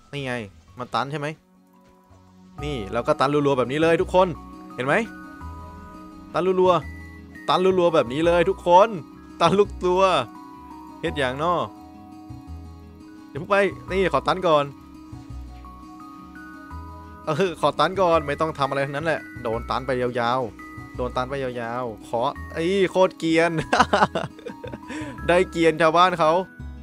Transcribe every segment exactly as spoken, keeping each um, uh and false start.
นี่ไงมันตันใช่ไหมนี่เราก็ตันรัวๆแบบนี้เลยทุกคนเห็นไหมตันรัวๆตันรัวๆแบบนี้เลยทุกคนตันลูกตัวเฮ็ดอย่างนอเดี๋ยวพวกไปนี่ขอตันก่อนเออขอตันก่อนไม่ต้องทำอะไรทั้งนั้นแหละโดนตันไปยาวๆโดนตันไปยาวๆขอไอ้โคตรเกียน ได้เกียนชาวบ้านเขา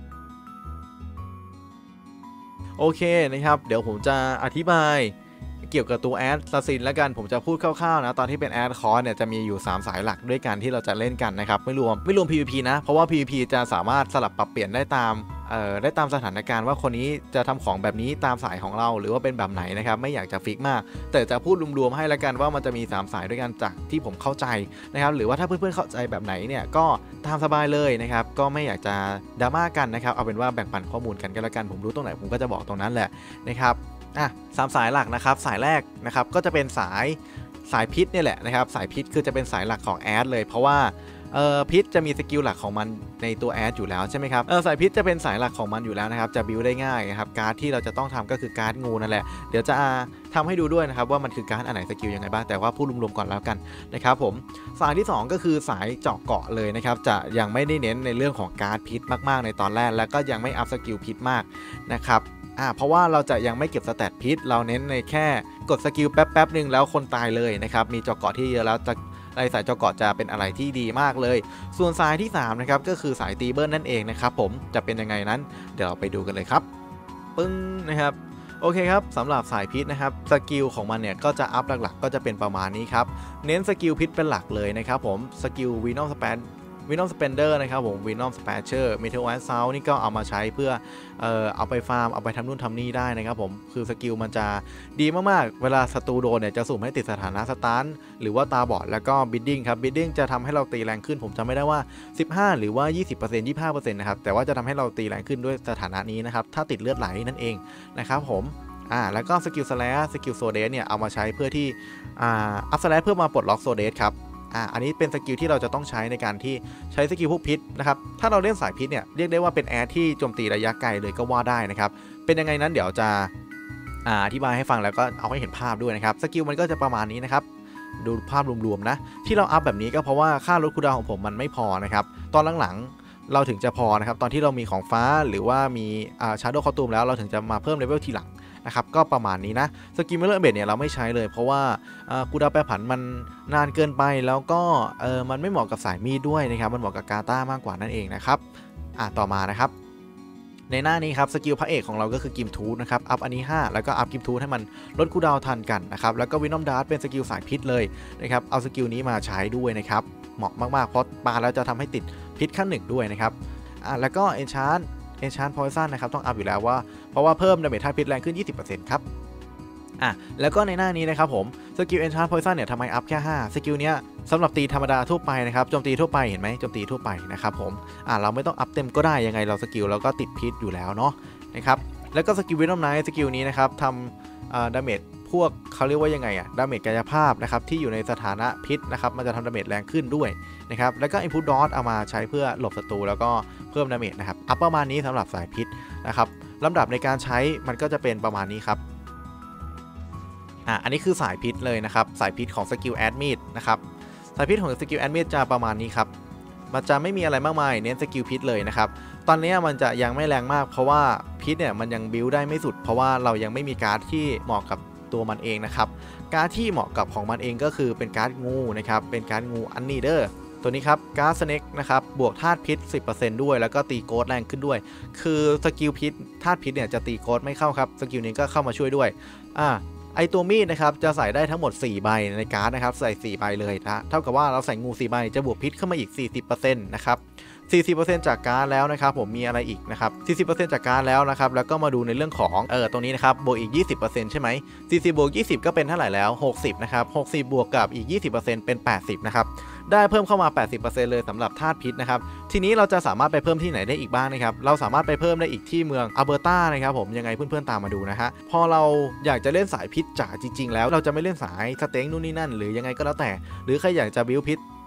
โอเคนะครับเดี๋ยวผมจะอธิบายเกี่ยวกับตัวแอดซาซินแล้วกันผมจะพูดคร่าวๆนะตอนที่เป็นแอดคอร์สเนี่ยจะมีอยู่สามสายหลักด้วยกันที่เราจะเล่นกันนะครับไม่รวมไม่รวม พี วี พี นะเพราะว่า พี วี พี จะสามารถสลับปรับเปลี่ยนได้ตามเอ่อได้ตามสถานการณ์ว่าคนนี้จะทำของแบบนี้ตามสายของเราหรือว่าเป็นแบบไหนนะครับไม่อยากจะฟิกมากแต่จะพูดรวมๆให้แล้วกันว่ามันจะมีสามสายด้วยกันจากที่ผมเข้าใจนะครับหรือว่าถ้าเพื่อนๆเข้าใจแบบไหนเนี่ยก็ตามสบายเลยนะครับก็ไม่อยากจะดราม่ากันนะครับเอาเป็นว่าแบ่งปันข้อมูลกันก็แล้วกันผมรู้ตรงไหนผมก็จะบอกตรงนั้นแหละนะครับอ่ะสามสายหลักนะครับสายแรกนะครับก็จะเป็นสายสายพิษเนี่ยแหละนะครับสายพิษคือจะเป็นสายหลักของแอดเลยเพราะว่าเอ่อพิษจะมีสกิลหลักของมันในตัวแอดอยู่แล้วใช่ไหมครับเออสายพิษจะเป็นสายหลักของมันอยู่แล้วนะครับจะบิวได้ง่ายนะครับการ์ดที่เราจะต้องทำก็คือการ์ดงูนั่นแหละเดี๋ยวจะทำให้ดูด้วยนะครับว่ามันคือการ์ดอันไหนสกิลยังไงบ้างแต่ว่าพูดรวมๆก่อนแล้วกันนะครับผมสายที่สองก็คือสายเจาะเกาะเลยนะครับจะยังไม่ได้เน้นในเรื่องของการ์ดพิษมากๆในตอนแรกแล้วก็ยังไม่อัพสกิลพิษมากนะครับอ่าเพราะว่าเราจะยังไม่เก็บสแตทพิษเราเน้นในแค่กดสกิลแป๊บๆหนึ่งแล้วคนตายเลยนะครับมีเจาะเกาะที่เยอะแล้วจะในสายเจาะเกาะจะเป็นอะไรที่ดีมากเลยส่วนสายที่สามนะครับก็คือสายตีเบิลนั่นเองนะครับผมจะเป็นยังไงนั้นเดี๋ยวเราไปดูกันเลยครับปึ้งนะครับโอเคครับสำหรับสายพิษนะครับสกิลของมันเนี่ยก็จะอัพหลักๆก็จะเป็นประมาณนี้ครับเน้นสกิลพิษเป็นหลักเลยนะครับผมสกิลวีนอลสเปนวินอมสเปนเดอร์นะครับผมวินอมสเปเชอร์เมทัลแอสซาวนี่ก็เอามาใช้เพื่อเอ่อเอาไปฟาร์มเอาไปทำนู่นทำนี่ได้นะครับผมคือสกิลมันจะดีมากๆเวลาศัตรูโดนเนี่ยจะสุ่มให้ติดสถานะสตาร์หรือว่าตาบอดแล้วก็บิดดิ้งครับบิดดิ้งจะทำให้เราตีแรงขึ้นผมจำไม่ได้ว่าสิบห้าหรือว่า ยี่สิบเปอร์เซ็นต์ ยี่สิบห้าเปอร์เซ็นต์ นะครับแต่ว่าจะทำให้เราตีแรงขึ้นด้วยสถานะนี้นะครับถ้าติดเลือดไหลนั่นเองนะครับผมอ่าแล้วก็สกิลสแลชสกิลโซเดสเนี่ยเอามาใช้เพื่อที่อ่าอัพสแลชเพื่อมาปลดล็อกโซเดสครับอ่าอันนี้เป็นสกิลที่เราจะต้องใช้ในการที่ใช้สกิลพวกพิษนะครับถ้าเราเล่นสายพิษเนี่ยเรียกได้ว่าเป็นแอดที่โจมตีระยะไกลเลยก็ว่าได้นะครับเป็นยังไงนั้นเดี๋ยวจะอ่าอธิบายให้ฟังแล้วก็เอาให้เห็นภาพด้วยนะครับสกิลมันก็จะประมาณนี้นะครับดูภาพรวมๆนะที่เราอัพแบบนี้ก็เพราะว่าค่าลดคูลดาวน์ของผมมันไม่พอนะครับตอนหลังๆเราถึงจะพอนะครับตอนที่เรามีของฟ้าหรือว่ามีอ่าชาร์โดว์คอสตูมแล้วเราถึงจะมาเพิ่มเลเวลทีหลังนะครับก็ประมาณนี้นะสกิลเมลเลอร์เบดเนี่ยเราไม่ใช้เลยเพราะว่าคูลดาวน์แปรผันมันนานเกินไปแล้วก็เออมันไม่เหมาะกับสายมีดด้วยนะครับมันเหมาะกับกาตามากกว่านั่นเองนะครับอ่ะต่อมานะครับในหน้านี้ครับสกิลพระเอกของเราก็คือกิมทูธนะครับอัพอันนี้ห้าแล้วก็อัพกิมทูธให้มันลดคูลดาวน์ทันกันนะครับแล้วก็วินอมดาร์ตเป็นสกิลสายพิษเลยนะครับเอาสกิลนี้มาใช้ด้วยนะครับเหมาะมากๆเพราะปาแล้วจะทำให้ติดพิษขั้นหนึ่งด้วยนะครับอ่ะแล้วก็เอนชานเอนชานพอยซันนะครับต้องอัพอยู่แล้วว่าเพราะว่าเพิ่มดาเมจธาตุพิษแรงขึ้น ยี่สิบเปอร์เซ็นต์ ครับอ่ะแล้วก็ในหน้านี้นะครับผมสกิลเอนชานพอยซันเนี่ยทำไมอัพแค่ห้าสกิลเนี้ยสำหรับตีธรรมดาทั่วไปนะครับโจมตีทั่วไปเห็นไหมโจมตีทั่วไปนะครับผมอ่าเราไม่ต้องอัพเต็มก็ได้ยังไงเราสกิลเราก็ติดพิษอยู่แล้วเนาะนะครับแล้วก็สกิลวินอมไนท์สกิลนี้นะครับทำอ่าดาเมจพวกเขาเรียกว่ายังไงอะดาเมจกายภาพนะครับที่อยู่ในสถานะพิษนะครับมันจะทำดาเมจแรงขึ้นด้วยนะครับแล้วก็ Input Dot เอามาใช้เพื่อหลบศัตรูแล้วก็เพิ่มดาเมจนะครับอัพประมาณนี้สำหรับสายพิษนะครับลำดับในการใช้มันก็จะเป็นประมาณนี้ครับอ่ะอันนี้คือสายพิษเลยนะครับสายพิษของสกิลแอดมิดนะครับสายพิษของสกิลแอดมิดจะประมาณนี้ครับมันจะไม่มีอะไรมากมายเน้นสกิลพิษเลยนะครับตอนนี้มันจะยังไม่แรงมากเพราะว่าพิษเนี่ยมันยังบิวได้ไม่สุดเพราะว่าเรายังไม่มีการ์ดที่เหมาะกับตัวมันเองนะครับการ์ดที่เหมาะกับของมันเองก็คือเป็นการ์ดงูนะครับเป็นการ์ดงูอันนี้เด้อตัวนี้ครับการ์ดสเน็กนะครับบวกธาตุพิษ สิบเปอร์เซ็นต์ ด้วยแล้วก็ตีโกดแรงขึ้นด้วยคือสกิลพิษธาตุพิษเนี่ยจะตีโกดไม่เข้าครับสกิลนี้ก็เข้ามาช่วยด้วยอ่าไอตัวมีดนะครับจะใส่ได้ทั้งหมดสี่ใบในการ์ดนะครับใส่สี่ใบเลยนะเท่ากับว่าเราใส่งูสี่ใบจะบวกพิษเข้ามาอีก สี่สิบเปอร์เซ็นต์ นะครับ สี่สิบเปอร์เซ็นต์ จากการ์ดแล้วนะครับผมมีอะไรอีกนะครับ สี่สิบเปอร์เซ็นต์ จากการ์ดแล้วนะครับแล้วก็มาดูในเรื่องของเออตรงนี้นะครับบวกอีก ยี่สิบเปอร์เซ็นต์ ใช่ไหมสี่สิบบวกยี่สิบก็เป็นเท่าไหร่แล้วหกสิบนะครับหกสิบบวกกับอีก ยี่สิบเปอร์เซ็นต์ เป็นแปดสิบนะครับได้เพิ่มเข้ามา แปดสิบเปอร์เซ็นต์ เลยสำหรับธาตุพิษนะครับทีนี้เราจะสามารถไปเพิ่มที่ไหนได้อีกบ้างนะครับเราสามารถไปเพิ่มได้อีกที่เมืองอัลเบอร์ตานะครับผมยังไงเพื่อนๆตามมาดูนะฮะพอเราอยากจะเล่นสายพิษจ๋าจริงๆแล้วเราจะไม่เล่นสายสเต็งนู่นนี่นั่นหรือยังไงก็แล้วแต่หรือใครอยากจะบิวพิษ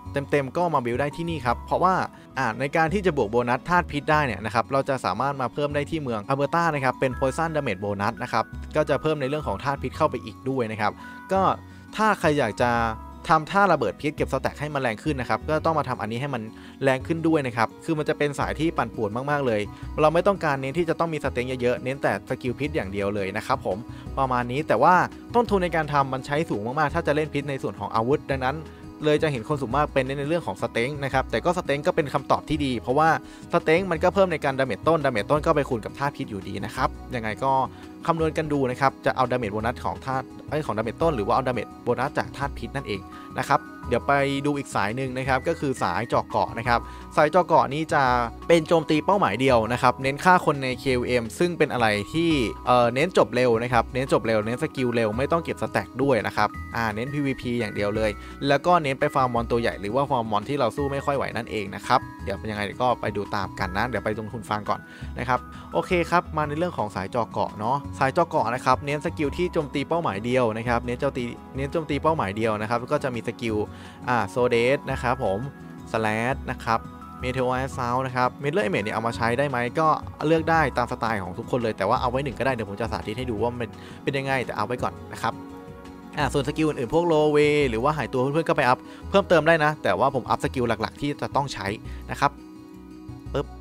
เต็มๆก็มาบิลได้ที่นี่ครับเพราะว่าอ่าในการที่จะบวกโบนัสธาตุพิษได้เนี่ยนะครับเราจะสามารถมาเพิ่มได้ที่เมืองอัลเบอร์ตานะครับเป็น Poison Damage Bonus นะครับก็จะเพิ่มในเรื่องของธาตุพิษเข้าไปอีกด้วยนะครับก็ถ้าใครอยากจะทำท่าระเบิดพิษเก็บสแต็กให้มันแรงขึ้นนะครับก็ต้องมาทำอันนี้ให้มันแรงขึ้นด้วยนะครับคือมันจะเป็นสายที่ปั่นป่วนมากๆเลยเราไม่ต้องการเน้นที่จะต้องมีสเต็งเยอะๆเน้นแต่สกิลพิษอย่างเดียวเลยนะครับผมประมาณนี้แต่ว่าต้นทุนในการทำมันใช้สูงมากๆถ้าจะเล่นพิษในส่วนของอาวุธดังนั้นเลยจะเห็นคนส่วนมากเป็นในเรื่องของสเต็งนะครับแต่ก็สเต็งก็เป็นคำตอบที่ดีเพราะว่าสเต็งมันก็เพิ่มในการดาเมจต้นดาเมจต้นก็ไปคูณกับธาตุพิษอยู่ดีนะครับยังไงก็คำนวณกันดูนะครับจะเอาดาเมจโบนัสของธาตุไอ้ของดาเมจต้นหรือว่าเอาดาเมจโบนัสจากธาตุพิษนั่นเองนะครับเดี๋ยวไปดูอีกสายหนึ่งนะครับก็คือสายเจาะเกาะนะครับสายเจาะเกาะนี้จะเป็นโจมตีเป้าหมายเดียวนะครับเน้นฆ่าคนใน เค โอ เอ็ม ซึ่งเป็นอะไรที่เอ่อเน้นจบเร็วนะครับเน้นจบเร็วเน้นสกิลเร็วไม่ต้องเก็บสแต็กด้วยนะครับอ่าเน้น พี วี พี อย่างเดียวเลยแล้วก็เน้นไปฟาร์มมอนตัวใหญ่หรือว่าฟาร์มมอนที่เราสู้ไม่ค่อยไหวนั่นเองนะครับเดี๋ยวเป็นยังไงก็ไปดูตามกันนะเดี๋ยวไปลงทุนฟังก่อนนะครับโอเคครับมาในเรื่องของสายเจาะเกาะเนาะสายเจาะเกาะนะครับเน้นสกิลที่โจมตีเป้าหมายเดียวนะครับเน้นโจมตีเน้นโจมตีเป้าหมายเดียวนะครับก็จะมีสกิลอ่าโซเดสนะครับผมสแลชนะครับเมเทโอแอสซาวนะครับเมดเลอร์เอเมดเนี่ยเอามาใช้ได้ไหมก็เลือกได้ตามสไตล์ของทุกคนเลยแต่ว่าเอาไว้หนึ่งก็ได้เดี๋ยวผมจะสาธิตให้ดูว่ามันเป็นยังไงแต่เอาไว้ก่อนนะครับอ่าส่วนสกิลอื่นๆพวกโลเวหรือว่าหายตัวเพื่อนๆก็ไปอัพเพิ่มเติมได้นะแต่ว่าผมอัพสกิลหลักๆที่จะต้องใช้นะครับปึ๊บ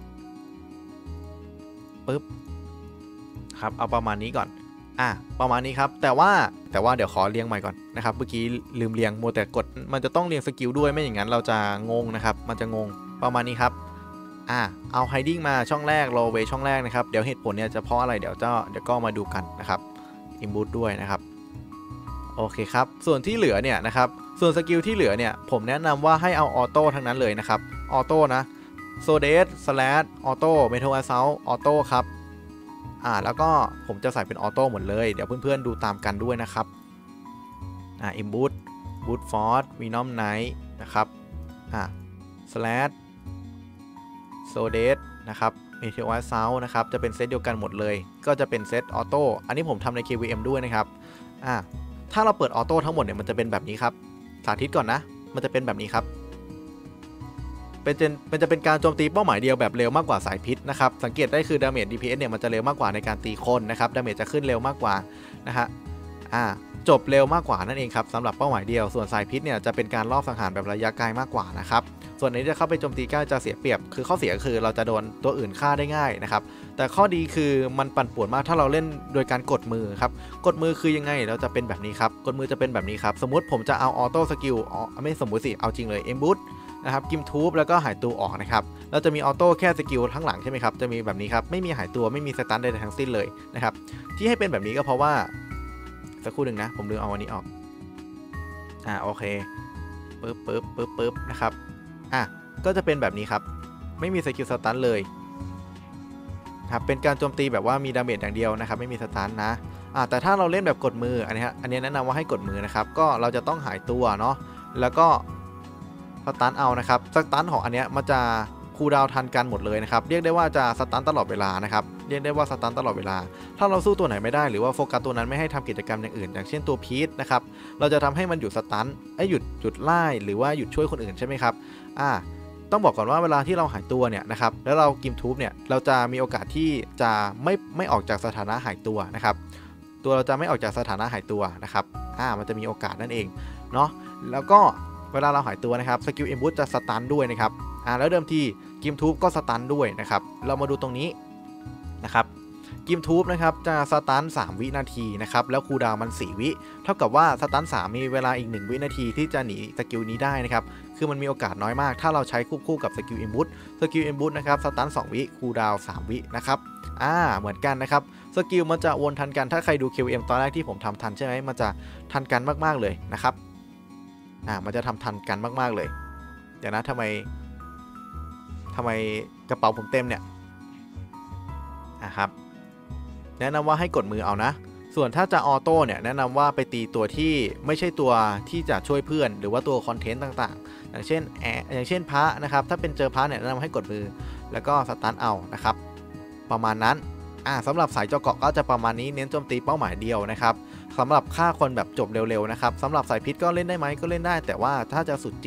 ปึ๊บครับเอาประมาณนี้ก่อนอ่ะประมาณนี้ครับแต่ว่าแต่ว่าเดี๋ยวขอเรียงใหม่ก่อนนะครับเมื่อกี้ลืมเรียงโมแต่กดมันจะต้องเรียงสกิลด้วยไม่อย่างนั้นเราจะงงนะครับมันจะงงประมาณนี้ครับอ่ะเอาไฮดิ้งมาช่องแรกโลเวช่องแรกนะครับเดี๋ยวเหตุผลเนี่ยจะเพราะอะไรเดี๋ยวจะเดี๋ยวก็มาดูกันนะครับอิมบูทด้วยนะครับโอเคครับส่วนที่เหลือเนี่ยนะครับส่วนสกิลที่เหลือเนี่ยผมแนะนำว่าให้เอาออโต้ทั้งนั้นเลยนะครับออโต้นะโซเดสสแลชออโต้เมทัลแอสเซลออโต้ครับอ่าแล้วก็ผมจะใส่เป็นออโต้หมดเลยเดี๋ยวเพื่อนๆดูตามกันด้วยนะครับอ่าอิมบูทบูทฟอร์ดวีนอมไนท์นะครับอ่าสแลชโซเดสนะครับเมทัลแอสเซลนะครับจะเป็นเซตเดียวกันหมดเลยก็จะเป็นเซตออโต้อันนี้ผมทำใน เค วี เอ็ม ด้วยนะครับอ่าถ้าเราเปิดออโต้ทั้งหมดเนี่ยมันจะเป็นแบบนี้ครับสาธิตก่อนนะมันจะเป็นแบบนี้ครับเป็นเป็นจะเป็นการโจมตีเป้าหมายเดียวแบบเร็วมากกว่าสายพิษนะครับสังเกตได้คือดาเมจ ดี พี เอส เนี่ยมันจะเร็วมากกว่าในการตีคนนะครับดาเมจจะขึ้นเร็วมากกว่านะฮะอ่าจบเร็วมากกว่านั่นเองครับสำหรับเป้าหมายเดียวส่วนสายพิษเนี่ยจะเป็นการลอบสังหารแบบระยะไกลมากกว่านะครับส่วนนี้จะเข้าไปโจมตีใกล้จะเสียเปรียบคือข้อเสียคือเราจะโดนตัวอื่นฆ่าได้ง่ายนะครับแต่ข้อดีคือมันปั่นป่วนมากถ้าเราเล่นโดยการกดมือครับกดมือคือยังไงเราจะเป็นแบบนี้ครับกดมือจะเป็นแบบนี้ครับสมมติผมจะเอาออโต้สกิลไม่สมมุติสิเอาจริงเลยเอ็มบูทนะครับกิมทูบแล้วก็หายตัวออกนะครับเราจะมีออโต้แค่สกิลทั้งหลังใช่ไหมครับจะมีแบบนี้ครับไม่มีหายตัวไม่มีสตันใดทั้งสิ้นเลยนะครับที่ให้เป็นแบบนี้ก็เพราะว่าสักครู่หนึ่งนะผมลืมเอาอันนี้ออกอ่าโอเคปึ๊บปึ๊บปึ๊บปึ๊บนะครับอ่ะก็จะเป็นแบบนี้ครับไม่มีสกิลสตันเลยครับเป็นการโจมตีแบบว่ามีดาเมจอย่างเดียวนะครับไม่มีสตันนะอ่ะแต่ถ้าเราเล่นแบบกดมืออันนี้ฮะอันนี้แนะนำว่าให้กดมือนะครับก็เราจะต้องหายตัวเนาะแล้วก็สตันเอานะครับสตันของอันเนี้ยมันจะคูลดาวน์ทันกันหมดเลยนะครับเรียกได้ว่าจะสตันตลอดเวลานะครับเรียกได้ว่าสตันตลอดเวลาถ้าเราสู้ตัวไหนไม่ได้หรือว่าโฟกัสตัวนั้นไม่ให้ทำกิจกรรมอย่างอื่นอย่างเช่นตัวพีชนะครับเราจะทำให้มันหยุดสตันไอ้หยุดหยุดไล่หรือว่าหยุดช่วยคนอื่นใช่ไหมครับอ่าต้องบอกก่อนว่าเวลาที่เราหายตัวเนี่ยนะครับแล้วเรากิมทูบเนี่ยเราจะมีโอกาสที่จะไม่ไม่ออกจากสถานะหายตัวนะครับตัวเราจะไม่ออกจากสถานะหายตัวนะครับอ่ามันจะมีโอกาสนั่นเองเนาะแล้วก็เวลาเราหายตัวนะครับสกิลเอ็มบูทจะสตันด้วยนะครับอ่าแล้วเดิมทีกิมทูบก็สตันด้วยนะครับเรามาดูตรงนี้นะครับกิมทูบนะครับจะสตันสามวินาทีนะครับแล้วคูลดาวน์มันสี่วิเท่ากับว่าสตันสามมีเวลาอีกหนึ่งวินาทีที่จะหนีสกิลนี้ได้นะครับคือมันมีโอกาสน้อยมากถ้าเราใช้ควบคู่กับสกิลอินบูทสกิลอินบูทนะครับสตันสองวิคูลดาวน์สามวินะครับอ่าเหมือนกันนะครับสกิลมันจะวนทันกันถ้าใครดู เค วี เอ็ม ตอนแรกที่ผมทำทันใช่ไหมมันจะทันกันมากๆเลยนะครับอ่ามันจะทำทันกันมากๆเลยเดี๋ยวนะทำไมทำไมกระเป๋าผมเต็มเนี่ยอ่ะครับแนะนำว่าให้กดมือเอานะส่วนถ้าจะออโต้เนี่ยแนะนำว่าไปตีตัวที่ไม่ใช่ตัวที่จะช่วยเพื่อนหรือว่าตัวคอนเทนต์ต่างๆอย่างเช่นแออย่างเช่นพระนะครับถ้าเป็นเจอพระเนี่ยแนะนำให้กดมือแล้วก็สตาร์ทเอานะครับประมาณนั้นอ่าสำหรับสายเจาะเกาะก็จะประมาณนี้เน้นโจมตีเป้าหมายเดียวนะครับสำหรับฆ่าคนแบบจบเร็วๆนะครับสำหรับสายพิษก็เล่นได้ไหมก็เล่นได้แต่ว่าถ้าจะสุดจริง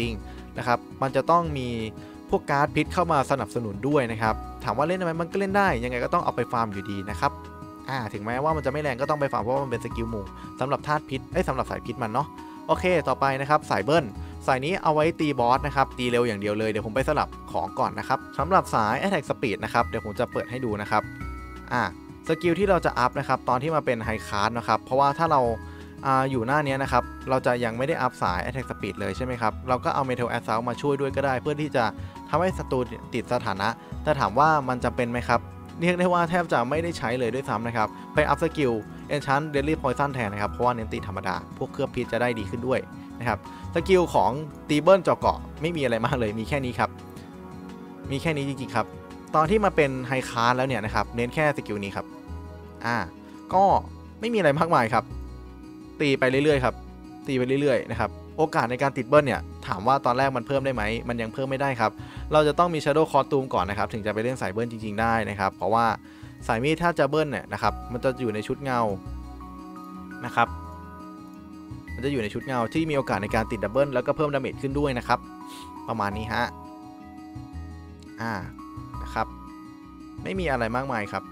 นะครับมันจะต้องมีพวกการ์ดพิษเข้ามาสนับสนุนด้วยนะครับถามว่าเล่นได้ไหมมันก็เล่นได้ยังไงก็ต้องเอาไปฟาร์มอยู่ดีนะครับอ่าถึงแม้ว่ามันจะไม่แรงก็ต้องไปฟาร์มเพราะว่ามันเป็นสกิลหมู่สำหรับธาตุพิษไอ้สำหรับสายพิษมันเนาะโอเคต่อไปนะครับสายเบิ้ลสายนี้เอาไว้ตีบอสนะครับตีเร็วอย่างเดียวเลยเดี๋ยวผมไปสลับของก่อนนะครับสำหรับสาย Attack Speed นะครับเดี๋ยวผมจะเปิดให้ดูนะครับอ่าสกิลที่เราจะอัพนะครับตอนที่มาเป็นไฮคลาสนะครับเพราะว่าถ้าเราอ่าอยู่หน้านี้นะครับเราจะยังไม่ได้อัพสาย Attack Speed เลยใช่ไหมครับเราก็เอา Metal Assault มาช่วยด้วยก็ได้เพื่อที่จะทำให้ศัตรูติดสถานะแต่ถามว่ามันจำเป็นไหมครับเรียกได้ว่าแทบจะไม่ได้ใช้เลยด้วยซ้ำนะครับไปอัพสกิล Enchant Deadly Poison แทนนะครับเพราะว่าเน้นตีธรรมดาพวกเคลือบพิษจะได้ดีขึ้นด้วยนะครับสกิลของตีเบิลเจาะเกาะไม่มีอะไรมากเลยมีแค่นี้ครับมีแค่นี้จริงๆครับตอนที่มาเป็นไฮคลาสแล้วเนี่ยนะครับเน้นแค่สกิลนี้ครับอ่าก็ไม่มีอะไรมากมายครับตีไปเรื่อยๆครับตีไปเรื่อยๆนะครับโอกาสในการติดเบิลเนี่ยถามว่าตอนแรกมันเพิ่มได้ไหมมันยังเพิ่มไม่ได้ครับเราจะต้องมี Shadow Costume ก่อนนะครับถึงจะไปเล่นสายเบิลจริงๆได้นะครับเพราะว่าสายมีดถ้าจะเบิลเนี่ยนะครับมันจะอยู่ในชุดเงานะครับมันจะอยู่ในชุดเงาที่มีโอกาสในการติดดับเบิลแล้วก็เพิ่มดาเมจขึ้นด้วยนะครับประมาณนี้ฮะอ่านะครับไม่มีอะไรมากมายครับ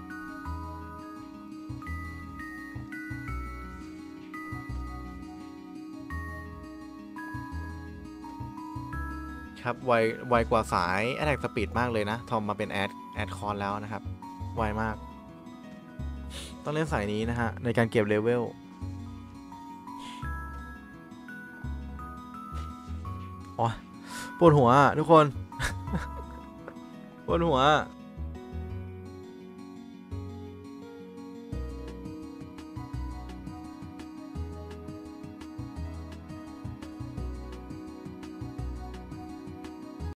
ครับไวไวกว่าสาย Attack Speed มากเลยนะทอมมาเป็นแอดแอดคอนแล้วนะครับไวมากต้องเล่นสายนี้นะฮะในการเก็บเลเวลอ๋อปวดหัวทุกคน ปวดหัว